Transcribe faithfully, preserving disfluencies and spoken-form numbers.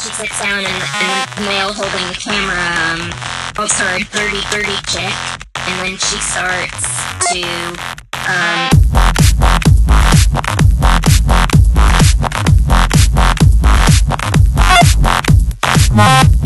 she sits down and, and the male holding the camera um, calls her a dirty, dirty chick, and then she starts to um